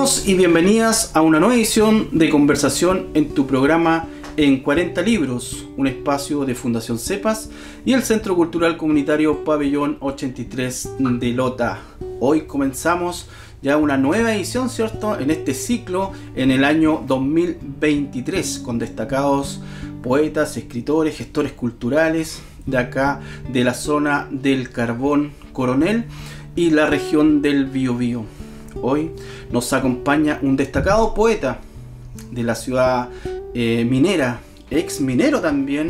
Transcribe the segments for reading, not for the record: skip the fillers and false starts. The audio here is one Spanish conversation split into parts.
Bienvenidos y bienvenidas a una nueva edición de conversación en tu programa En 40 Libros, un espacio de Fundación Cepas y el Centro Cultural Comunitario Pabellón 83 de Lota. Hoy comenzamos ya una nueva edición, ¿cierto?, en este ciclo en el año 2023 con destacados poetas, escritores, gestores culturales de acá, de la zona del Carbón Coronel y la región del Biobío. Hoy nos acompaña un destacado poeta de la ciudad minera, ex minero también,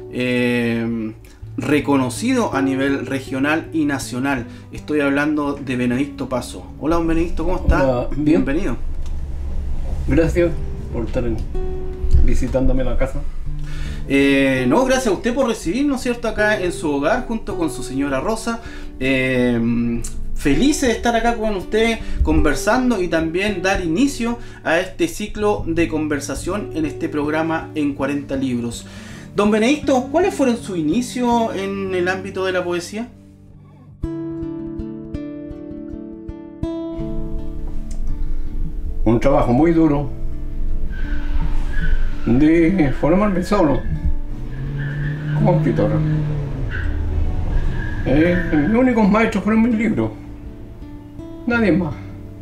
reconocido a nivel regional y nacional. Estoy hablando de Benedicto Paso. Hola, don Benedicto, ¿cómo está? Hola, bien. Bienvenido. Gracias por estar visitándome la casa. No, gracias a usted por recibirnos, ¿cierto?, acá en su hogar junto con su señora Rosa. Felices de estar acá con usted conversando y también dar inicio a este ciclo de conversación en este programa En 40 Libros. Don Benedicto, ¿cuáles fueron sus inicios en el ámbito de la poesía? Un trabajo muy duro de formarme solo como escritor. Mis únicos maestros fueron mis libros, nadie más.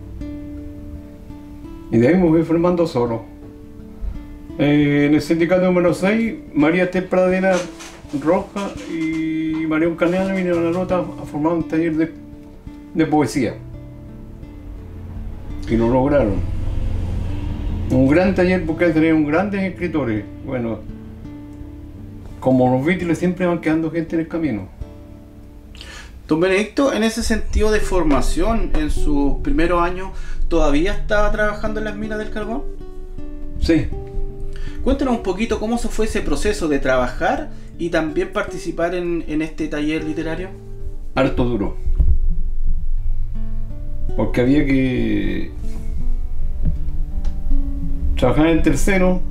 Y de ahí me fui formando solo. En el sindicato número 6, María T. Pradera Roja y Marión Canela vinieron a la Nota a formar un taller de poesía. Y lo lograron. Un gran taller porque tenían grandes escritores. Bueno, como los Beatles siempre van quedando gente en el camino. Don Benedicto, en ese sentido de formación, en sus primeros años, ¿todavía estaba trabajando en las minas del carbón? Sí. Cuéntanos un poquito cómo se fue ese proceso de trabajar y también participar en este taller literario. Harto duro. Porque había que trabajar en tercero,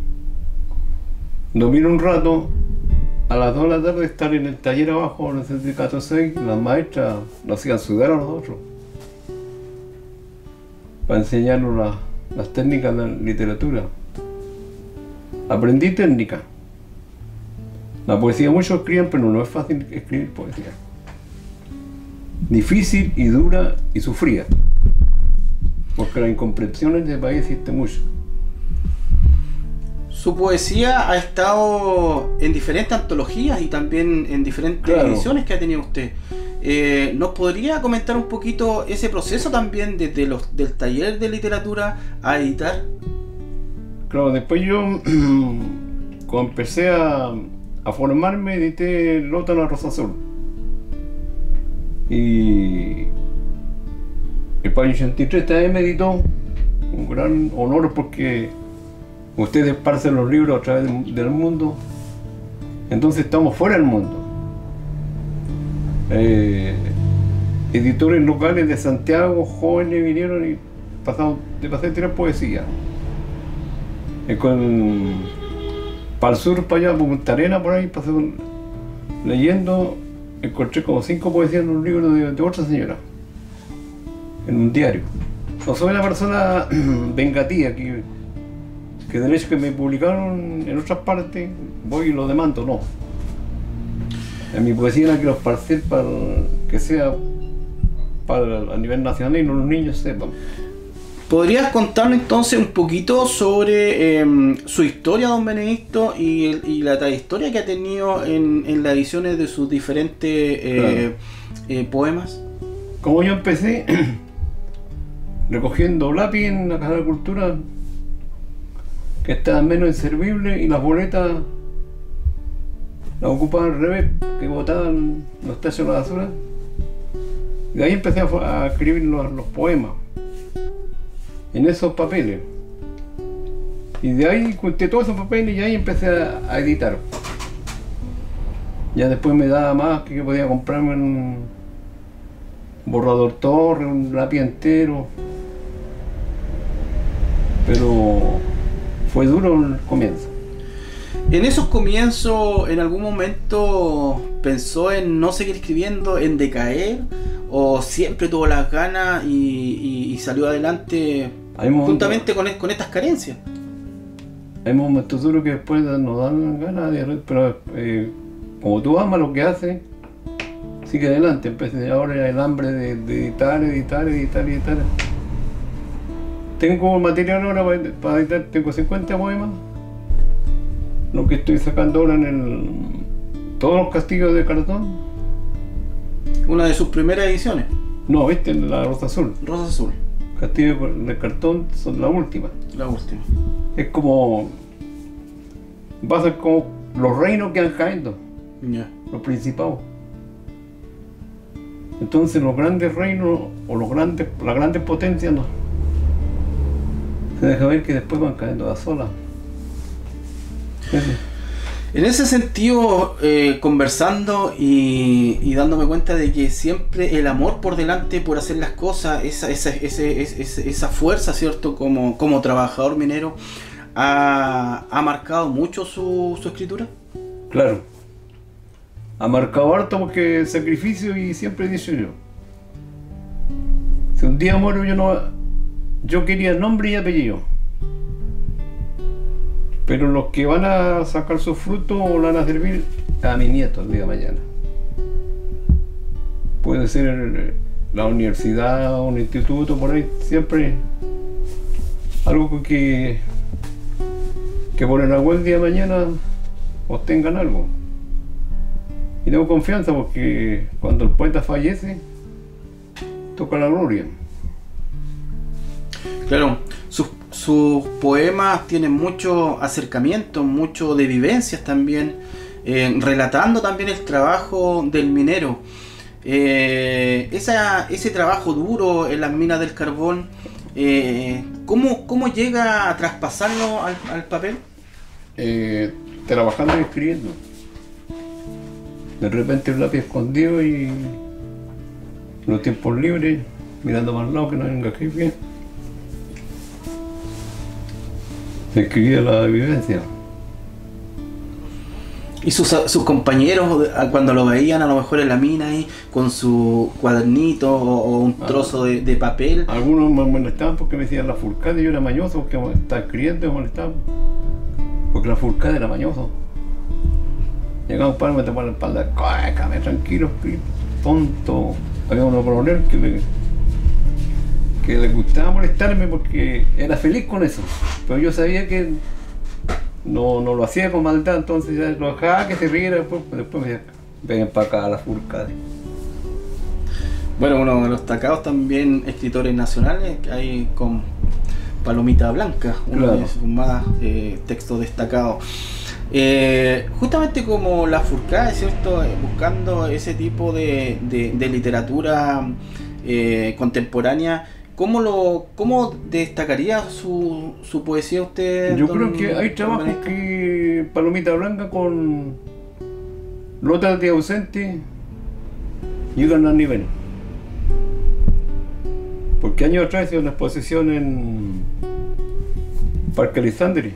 dormir un rato, a las 2 de la tarde estar en el taller abajo en el sindicato 6, las maestras nos hacían sudar a nosotros para enseñarnos las técnicas de la literatura. Aprendí técnica. La poesía muchos escriben, pero no es fácil escribir poesía. Difícil y dura y sufrida, porque la incomprensión en este país existe mucho. Su poesía ha estado en diferentes antologías y también en diferentes ediciones que ha tenido usted. ¿Nos podría comentar un poquito ese proceso también desde del taller de literatura a editar? Claro, después yo, cuando empecé a formarme, edité Lota la Rosa Azul. Y el Pabellón 83 también me editó, un gran honor porque ustedes esparcen los libros a través del mundo, entonces estamos fuera del mundo. Editores locales de Santiago, jóvenes, vinieron y pasé a tirar poesía. Para el sur, para allá, por Punta Arenas, por ahí, pasé leyendo, encontré como 5 poesías en un libro de otra señora, en un diario. No soy una persona vengativa que de hecho que me publicaron en otras partes, voy y lo demando, no. En mi poesía la quiero esparcir para que sea a nivel nacional y los niños sepan. ¿Podrías contarnos entonces un poquito sobre su historia, don Benedicto, y la trayectoria que ha tenido en las ediciones de sus diferentes poemas? Como yo empecé recogiendo lápiz en la Casa de Cultura, que estaban menos inservibles, y las boletas las ocupaban al revés, que botaban los tachos a la basura. Y de ahí empecé a escribir los poemas en esos papeles. Y de ahí junté todos esos papeles y ahí empecé a editar. Ya después me daba más que podía comprarme un borrador torre, un lápiz entero. Pero fue duro el comienzo. En esos comienzos, ¿en algún momento pensó en no seguir escribiendo, en decaer? ¿O siempre tuvo las ganas y salió adelante Juntamente con estas carencias. Hay momentos duros que después nos dan ganas pero como tú amas lo que haces, sigue adelante. Empecé ahora el hambre de editar. Tengo material ahora para editar, tengo 50 poemas. Lo que estoy sacando ahora en todos los castillos de cartón. Una de sus primeras ediciones. No, esta es la Rosa Azul. Rosa Azul. Castillos de cartón son la última. La última. Es como... va a ser como los reinos que han caído. Ya. Los principados. Entonces los grandes reinos o las grandes potencias no. Se deja ver que después van cayendo a solas. En ese sentido, conversando y dándome cuenta de que siempre el amor por delante por hacer las cosas, esa fuerza, ¿cierto? Como trabajador minero, ha marcado mucho su escritura. Claro. Ha marcado harto porque sacrificio, y siempre he dicho yo. Si un día muero yo quería nombre y apellido. Pero los que van a sacar sus frutos lo van a servir a mis nietos el día de mañana. Puede ser la universidad, un instituto, por ahí, siempre algo que por el agua el día de mañana obtengan algo. Y tengo confianza porque cuando el poeta fallece, toca la gloria. Claro, sus poemas tienen mucho acercamiento, mucho de vivencias también, relatando también el trabajo del minero. Ese trabajo duro en las minas del carbón, ¿cómo llega a traspasarlo al papel? Trabajando y escribiendo. De repente un lápiz escondido y los tiempos libres, mirando para el lado que no venga aquí bien. Escribía la vivencia. Y sus compañeros, cuando lo veían a lo mejor en la mina ahí, con su cuadernito o un trozo de papel. Algunos me molestaban porque me decían la furcada, y yo era mañoso porque estaba escribiendo y me molestaban. Porque la furcada era mañoso. Llegaba un par, me tapaba la espalda, cócame tranquilo, tonto. Había uno coronel que le gustaba molestarme porque era feliz con eso. Pero yo sabía que no lo hacía con maldad, entonces ya lo dejaba que se riera, después me decía, ven para acá a la furcada. Bueno, uno de los destacados también escritores nacionales, que hay con Palomita Blanca, uno claro. de sus más textos destacados. Justamente como la Furcada, ¿cierto? Buscando ese tipo de literatura contemporánea, ¿cómo destacaría su poesía usted? Yo creo que hay trabajos que Palomita Blanca con Lotas de Ausente llegan al nivel. Porque años atrás hice una exposición en Parque Alessandri.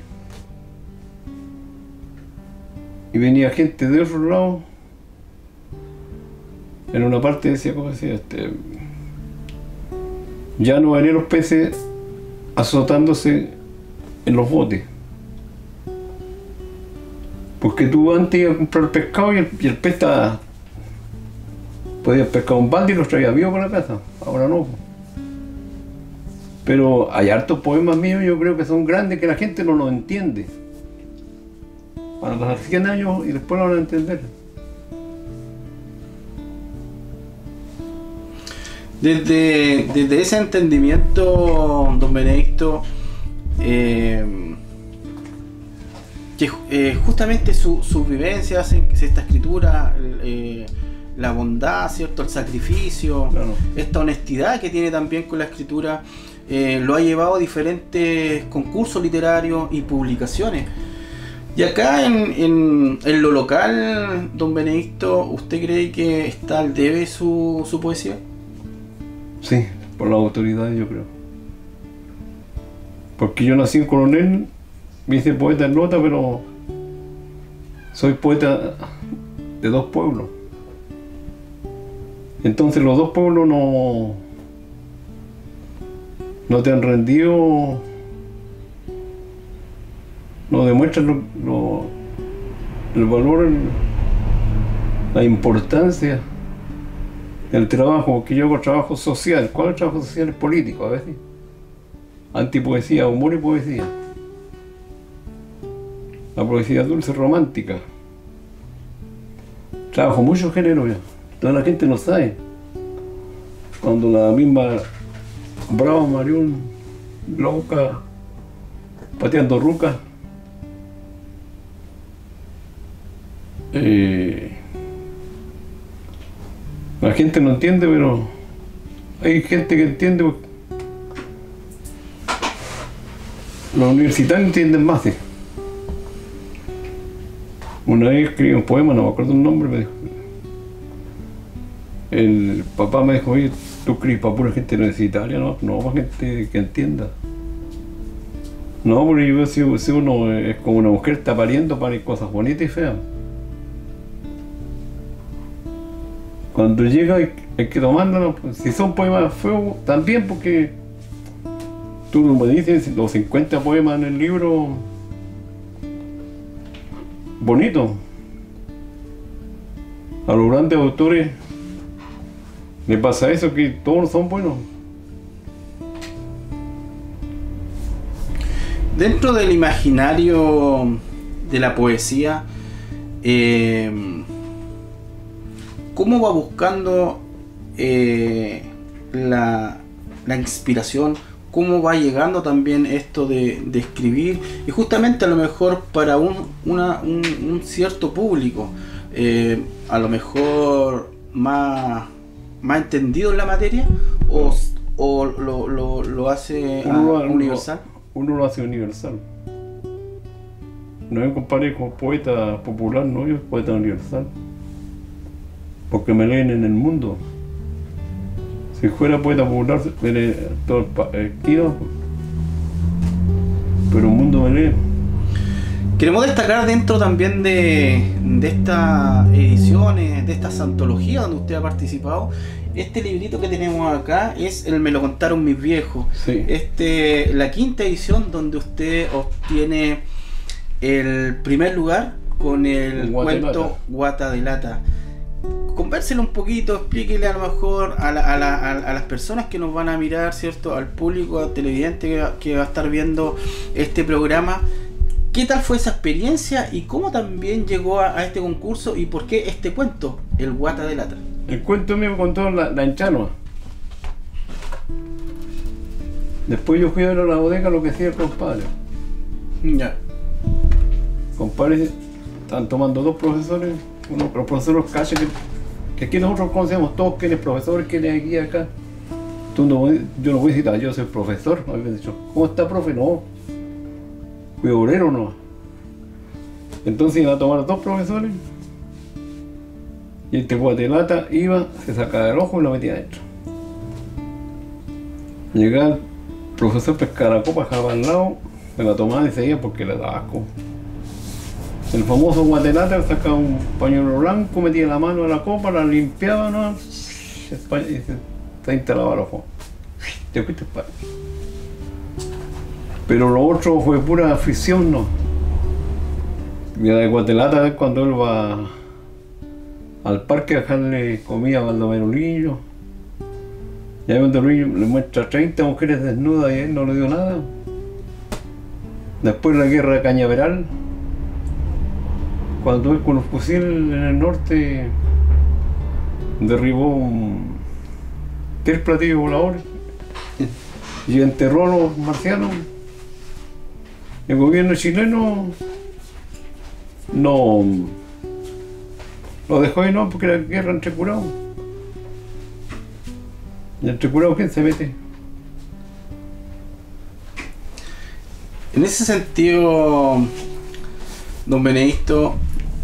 Y venía gente de otro lado. En una parte decía, ¿cómo decía? Ya no venían los peces azotándose en los botes. Porque tú antes ibas a comprar pescado y el pez estaba... podías pescar un balde y los traías vivos para la casa. Ahora no. Pero hay hartos poemas míos, yo creo que son grandes, que la gente no los entiende. Van a pasar 100 años y después lo van a entender. Desde ese entendimiento, don Benedicto, que justamente sus vivencias hacen que esta escritura, la bondad, ¿cierto? El sacrificio, claro. Esta honestidad que tiene también con la escritura, lo ha llevado a diferentes concursos literarios y publicaciones. Y acá en lo local, don Benedicto, ¿usted cree que está al debe su poesía? Sí, por la autoridad yo creo. Porque yo nací en Coronel, me hice poeta en Lota, pero soy poeta de dos pueblos. Entonces los dos pueblos no te han rendido, no demuestran el valor, la importancia del trabajo, porque yo hago trabajo social. ¿Cuál es el trabajo social? Es político a veces. Antipoesía, humor y poesía. La poesía dulce, romántica. Trabajo muchos géneros ya. Toda la gente no sabe. Cuando la misma Brava Marión, loca, pateando rucas, la gente no entiende, pero hay gente que entiende. Los universitarios entienden más. Una vez escribí un poema, no me acuerdo el nombre, me dijo. El papá me dijo: oye, ¿tú escribes para pura gente universitaria? No, para gente que entienda. No, porque yo veo si uno es como una mujer, está pariendo para cosas bonitas y feas. Cuando llega hay que tomarlo, si son poemas feos, también, porque tú me dices los 50 poemas en el libro bonitos. A los grandes autores le pasa eso, que todos son buenos. Dentro del imaginario de la poesía, ¿cómo va buscando la inspiración? ¿Cómo va llegando también esto de escribir? Y justamente a lo mejor para un cierto público, a lo mejor más entendido en la materia, o lo hace universal. Uno lo hace universal. No me comparé con poeta popular, no, yo soy poeta universal. Porque me leen en el mundo. Si fuera poeta popular, me lee todo el kilo, pero el mundo me lee. Queremos destacar dentro también de estas ediciones, de estas antologías donde usted ha participado, este librito que tenemos acá es el Me lo contaron mis viejos. Sí. La quinta edición, donde usted obtiene el primer lugar con el cuento Guata de Lata. Convérselo un poquito, explíquele a lo mejor a las personas que nos van a mirar, ¿cierto? Al público, al televidente que va a estar viendo este programa. ¿Qué tal fue esa experiencia y cómo también llegó a este concurso y por qué este cuento, el Guata de Lata? El cuento mío me contó la Enchanua. Después yo fui a ver a la bodega lo que hacía el compadre. Ya. Compadre, están tomando dos profesores, uno, los profesores calle que aquí nosotros conocemos todos quién es profesor, quién es aquí acá. Yo no voy a citar, yo soy profesor. Me habían dicho, ¿cómo está, profe? No, fui obrero, no. Entonces iban a tomar dos profesores y este Guata de Lata iba, se sacaba el ojo y lo metía adentro. Llegaba el profesor, pescaba la copa, dejaba al lado, se la tomaba y seguía porque le daba asco. El famoso Guata de Lata sacaba un pañuelo blanco, metía la mano en la copa, la limpiaba, ¿no? Y se instalaba el ojo. Te fuiste para. Pero lo otro fue pura afición, ¿no? Mira, de Guata de Lata, cuando él va al parque a dejarle comida a Baldomero Lillo. Y ahí Baldomero Lillo le muestra 30 mujeres desnudas y él no le dio nada. Después la guerra de Cañaveral, cuando él con los fusiles en el norte derribó 3 platillos voladores y enterró a los marcianos, el gobierno chileno no lo dejó ahí, no, porque era guerra entre curados. ¿Y entre curados quién se mete? En ese sentido, don Benedicto,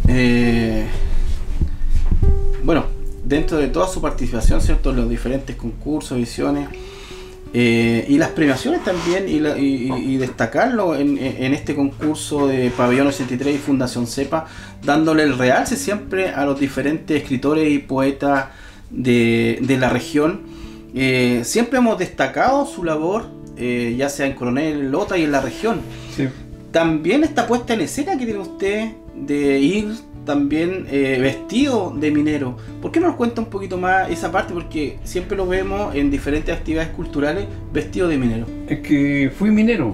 bueno, dentro de toda su participación, ¿cierto?, en los diferentes concursos, ediciones y las premiaciones también, y destacarlo en este concurso de Pabellón 83 y Fundación Cepa, dándole el realce siempre a los diferentes escritores y poetas de la región. Siempre hemos destacado su labor ya sea en Coronel Lota y en la región. Sí. También esta puesta en escena que tiene usted de ir también vestido de minero. ¿Por qué no nos cuenta un poquito más esa parte? Porque siempre lo vemos en diferentes actividades culturales vestido de minero. Es que fui minero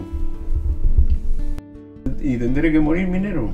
y tendré que morir minero.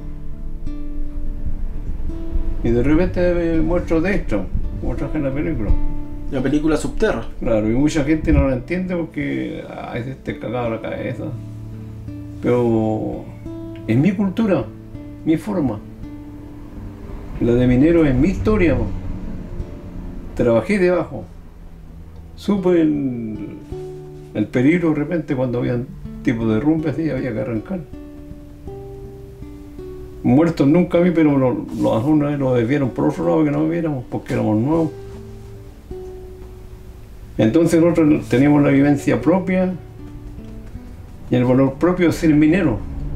Y de repente me muestro de esto, como traje en la película. La película Subterra. Claro, y mucha gente no la entiende porque a veces te cagaba la cabeza. Pero es mi cultura, mi forma. La de minero es mi historia. Trabajé debajo. Supe el peligro de repente cuando había un tipo de derrumbe así, había que arrancar. Muertos nunca vi, pero algunos nos desviaron por otro lado que no viéramos porque éramos nuevos. Entonces nosotros teníamos la vivencia propia y el valor propio de ser minero.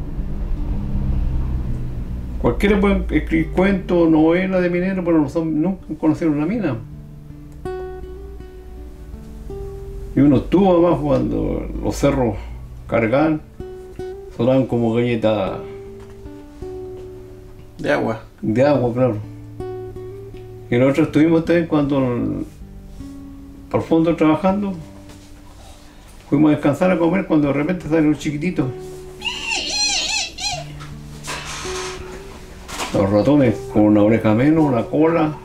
Cualquiera puede escribir cuentos, novelas de minero, pero nunca conocieron la mina. Y uno estuvo abajo cuando los cerros cargaban, sonaban como galletas de agua. De agua, claro. Y nosotros estuvimos también cuando por fondo trabajando, fuimos a descansar a comer cuando de repente salen los chiquititos. Los ratones con una oreja menos, una cola.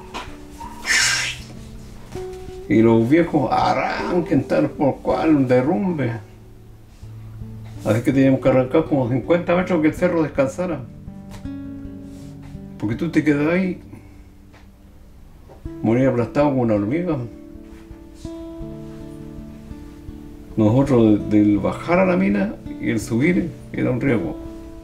Y los viejos arranquen tal por cual, un derrumbe. Así que teníamos que arrancar como 50 metros que el cerro descansara. Porque tú te quedas ahí, morir aplastado como una hormiga. Nosotros del bajar a la mina y el subir era un riesgo.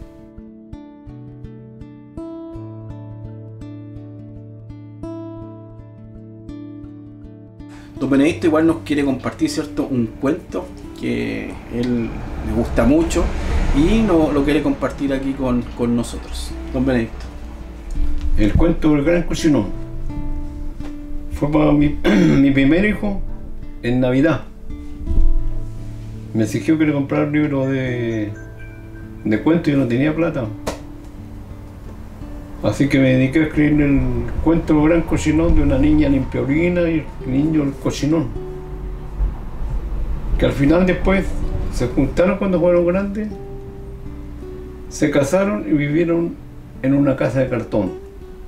Don Benedicto igual nos quiere compartir, ¿cierto?, un cuento que él le gusta mucho y lo quiere compartir aquí con nosotros. Don Benedicto. El cuento del gran cocinón. Fue para mi primer hijo en Navidad. Me exigió que le comprara un libro de cuentos y yo no tenía plata. Así que me dediqué a escribir el cuento del gran cocinón de una niña limpiorina y el niño el cocinón. Que al final después se juntaron cuando fueron grandes, se casaron y vivieron en una casa de cartón.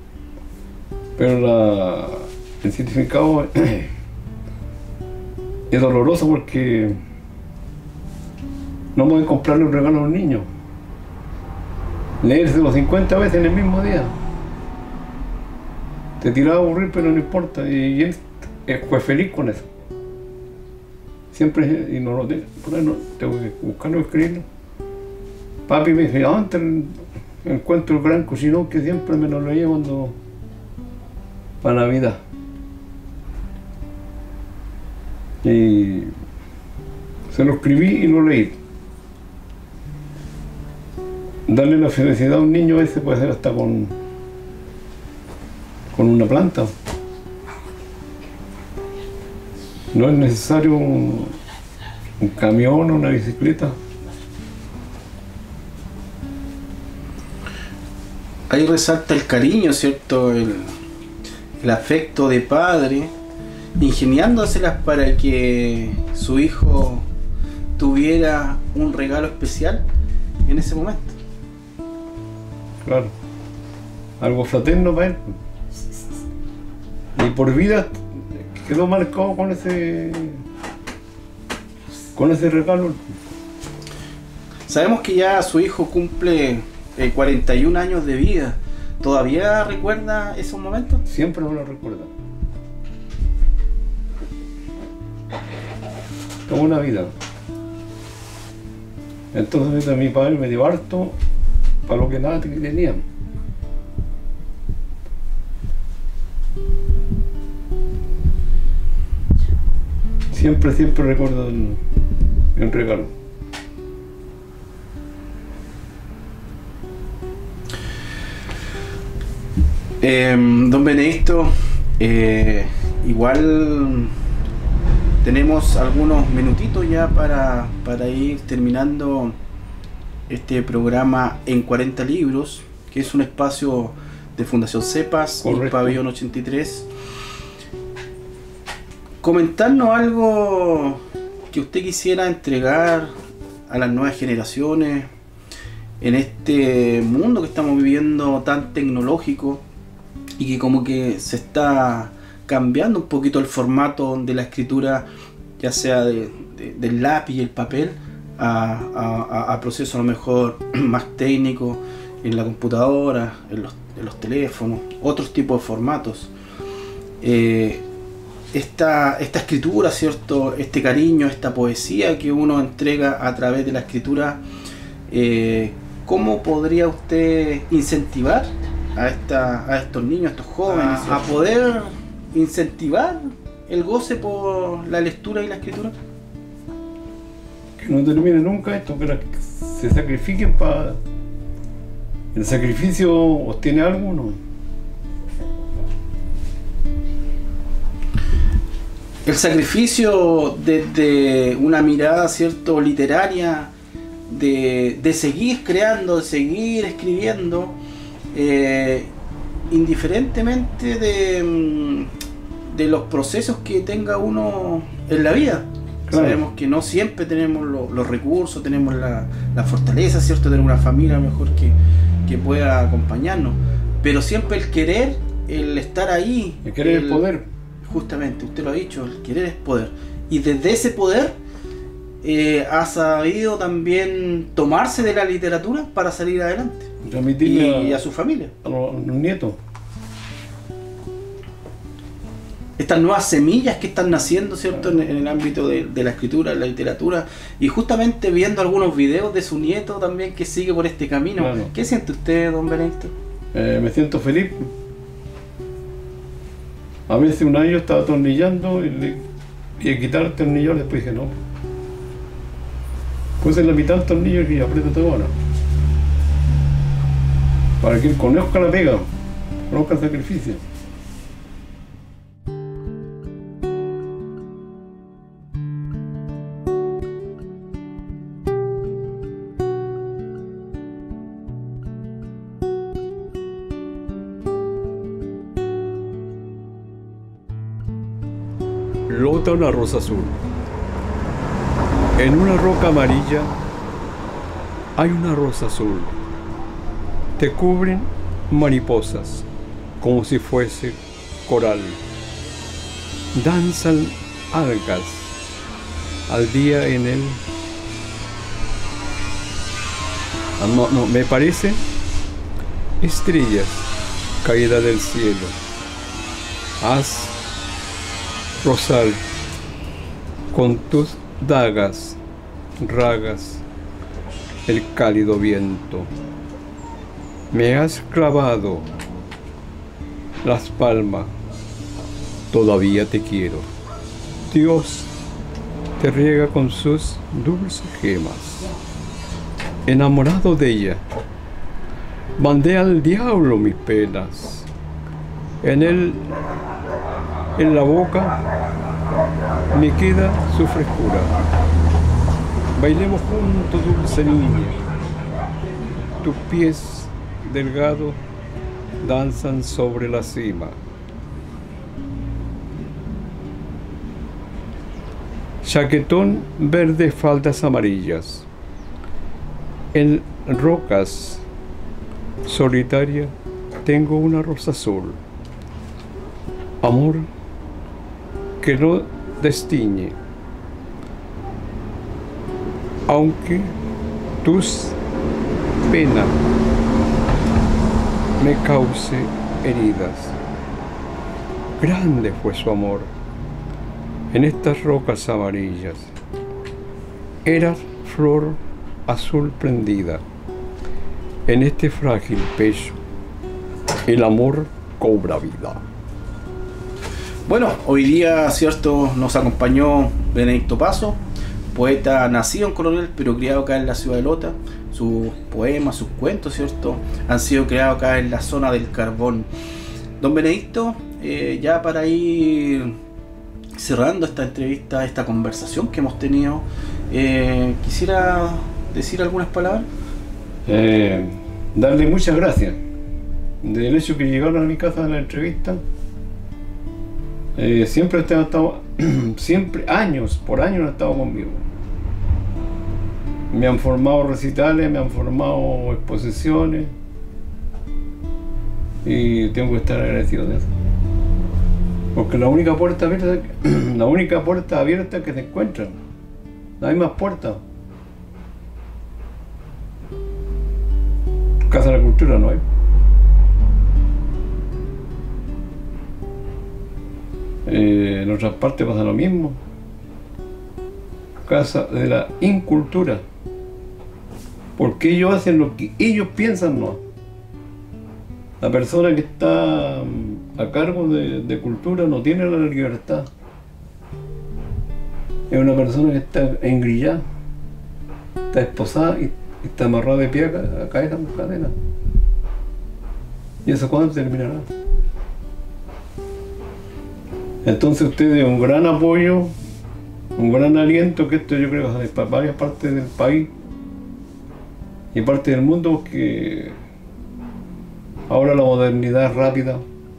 Pero el significado es doloroso porque no pueden comprarle un regalo a un niño. Leérselo 50 veces en el mismo día. Te tiraba a aburrir, pero no importa. Y él fue feliz con eso. Siempre, y no lo tengo, por ahí no, tengo que buscarlo y escribirlo. Papi me dice, antes el cuento del gran cocinón que siempre me lo leía cuando para Navidad. Y se lo escribí y lo leí. Darle la felicidad a un niño ese puede ser hasta con una planta. No es necesario un camión o una bicicleta. Ahí resalta el cariño, ¿cierto? El afecto de padre, ingeniándoselas para que su hijo tuviera un regalo especial en ese momento. Claro, algo fraterno para él. Y por vida quedó marcado con ese regalo. Sabemos que ya su hijo cumple 41 años de vida. ¿Todavía recuerda esos momentos? Siempre me lo recuerda. Toda una vida. Entonces mi padre me dio harto para lo que nada tenía. Siempre recuerdo el regalo. Don Benedicto, igual tenemos algunos minutitos ya para ir terminando este programa en 40 libros, que es un espacio de Fundación Cepas y Pabellón 83. Comentarnos algo que usted quisiera entregar a las nuevas generaciones en este mundo que estamos viviendo tan tecnológico y que como que se está cambiando un poquito el formato de la escritura, ya sea del lápiz y el papel a procesos a lo mejor más técnicos en la computadora, en los teléfonos, otros tipos de formatos. Esta escritura, ¿cierto? Este cariño, esta poesía que uno entrega a través de la escritura, ¿cómo podría usted incentivar a estos niños, a estos jóvenes, a poder incentivar el goce por la lectura y la escritura? Que no termine nunca esto, que se sacrifiquen para... ¿El sacrificio obtiene algo o no? El sacrificio desde una mirada, ¿cierto?, literaria, de seguir creando, de seguir escribiendo, indiferentemente de los procesos que tenga uno en la vida. Claro. Sabemos que no siempre tenemos los recursos, tenemos la fortaleza, ¿cierto?, de tener una familia mejor que pueda acompañarnos, pero siempre el querer, el estar ahí, el querer, el poder. Justamente, usted lo ha dicho, el querer es poder, y desde ese poder ha sabido también tomarse de la literatura para salir adelante y a su familia, a los nietos. Estas nuevas semillas que están naciendo, ¿cierto?, en el ámbito de la escritura, de la literatura, y justamente viendo algunos videos de su nieto también que sigue por este camino. Claro. ¿Qué siente usted, don Benedicto? Me siento feliz. A veces un año estaba atornillando y quitar el tornillo, después dije no. Puse en la mitad del tornillo y apriétate ahora. Para que él conozca la pega, conozca el sacrificio. Flota una rosa azul. En una roca amarilla hay una rosa azul. Te cubren mariposas como si fuese coral. Danzan algas al día en él. No, me parece estrellas caídas del cielo. Haz rosal con tus dagas, ragas el cálido viento. Me has clavado las palmas, todavía te quiero. Dios te riega con sus dulces gemas. Enamorado de ella, mandé al diablo mis penas. En la boca me queda su frescura. Bailemos juntos, dulce niña. Tus pies delgados danzan sobre la cima. Chaquetón verde, faldas amarillas. En rocas solitarias tengo una rosa azul. Amor que no destiñe, aunque tus penas me cause heridas. Grande fue su amor en estas rocas amarillas. Eras flor azul prendida en este frágil pecho. El amor cobra vida. Bueno, hoy día, ¿cierto?, nos acompañó Benedicto Paso, poeta nacido en Coronel, pero criado acá en la ciudad de Lota. Sus poemas, sus cuentos, ¿cierto?, han sido creados acá en la zona del Carbón. Don Benedicto, ya para ir cerrando esta entrevista, esta conversación que hemos tenido, quisiera decir algunas palabras. Darle muchas gracias del hecho que llegaron a mi casa en la entrevista. Siempre han estado, siempre, años por años han estado conmigo. Me han formado recitales, me han formado exposiciones y tengo que estar agradecido de eso. Porque la única puerta abierta que se encuentran, no hay más puertas. Casa de la Cultura no hay. En otras partes pasa lo mismo. Casa de la Incultura. Porque ellos hacen lo que ellos piensan, no. La persona que está a cargo de cultura no tiene la libertad. Es una persona que está engrillada, está esposada y está amarrada de pie a caer en cadena. ¿Y eso cuándo terminará? Entonces ustedes un gran apoyo, un gran aliento, que esto yo creo que va a ser para varias partes del país y parte del mundo, porque ahora la modernidad es rápida,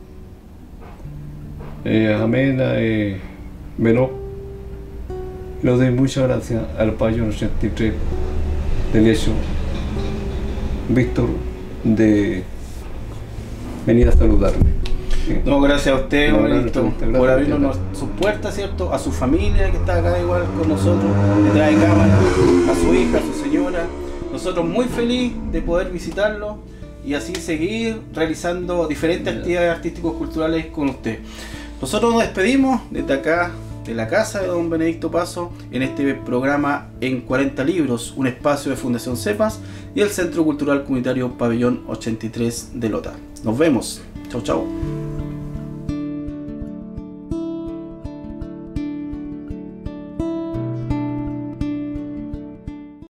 amena, veloz. Le doy muchas gracias al Pabellón 83 del hecho, Víctor, de venir a saludarme. Sí. No, gracias a usted, No, por abrirnos sus puertas, ¿cierto? A su familia que está acá igual con nosotros, detrás de cámara, a su hija, a su señora. Nosotros muy felices de poder visitarlo y así seguir realizando diferentes actividades artísticos culturales con usted. Nosotros nos despedimos desde acá, de la casa de don Benedicto Paso, en este programa En 40 Libros, un espacio de Fundación Cepas y el Centro Cultural Comunitario Pabellón 83 de Lota. Nos vemos. Chau, chau.